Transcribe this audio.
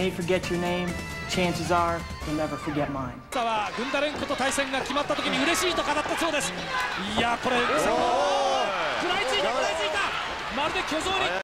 may forget your name, chances are you'll never forget mine. 軍田蓮子と対戦が決まった時に嬉しいと語ったそうです。いやこれ食らいついたまるで巨像に